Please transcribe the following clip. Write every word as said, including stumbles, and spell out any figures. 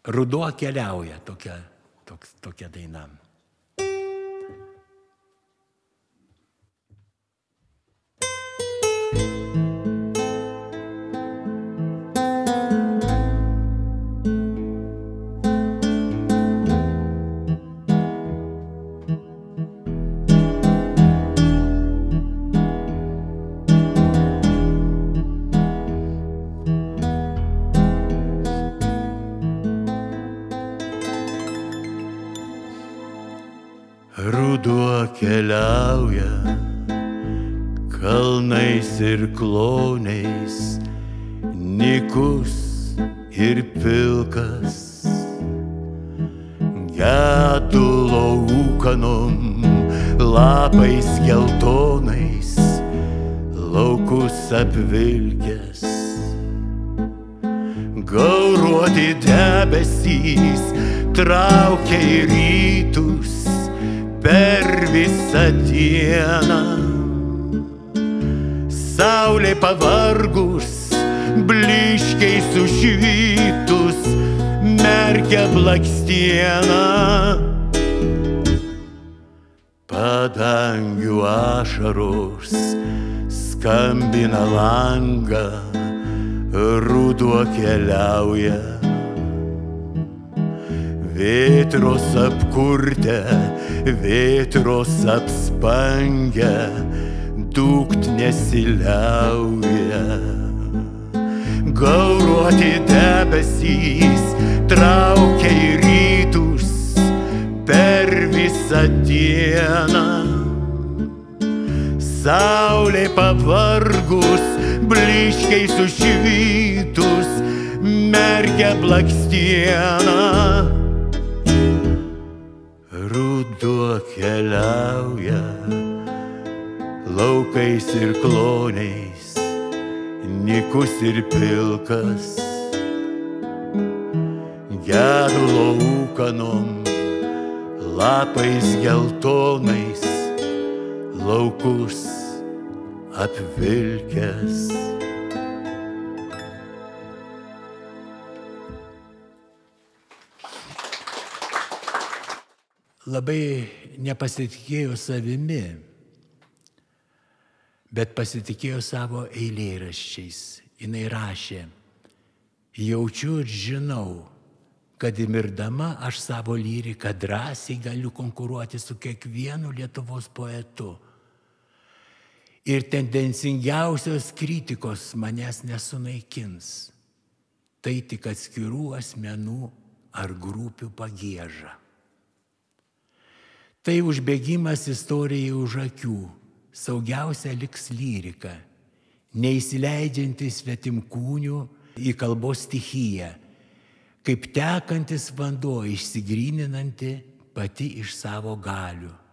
Ruduo keliauja, tokia, toks, tokia daina. Ruduo keliauja kalnais ir kloniais, nykus ir pilkas, gedulo ūkanom, lapais geltonais, laukus apvilkęs. Gauruoti debesys traukia į rytus per visą dieną. Saulė pavargus, blyškiai sušvytus, merkia blakstieną. Padangių ašaros skambina langą, ruduo keliauja. Vėtros apkurtę, vėtros apspangę, dūkt nesiliauja. Gauruoti debesys traukia į rytus per visą dieną. Saulė pavargus, blyškiai sušvytus, merkia blakstieną. Ruduo keliauja laukais ir kloniais, nykus ir pilkas, gedulo ūkanom, lapais geltonais, laukus apvilkęs. Labai nepasitikėjo savimi, bet pasitikėjo savo eilėraščiais. Jinai rašė: jaučiu ir žinau, kad įmirdama aš savo lyriką drąsiai galiu konkuruoti su kiekvienu Lietuvos poetu. Ir tendencingiausios kritikos manęs nesunaikins. Tai tik atskirų asmenų ar grupių pagieža. Tai užbėgimas istorijai už akių, saugiausia liks lyrika, neįsileidžianti svetimkūnių į kalbos stichiją, kaip tekantis vanduo išsigryninanti pati iš savo galių.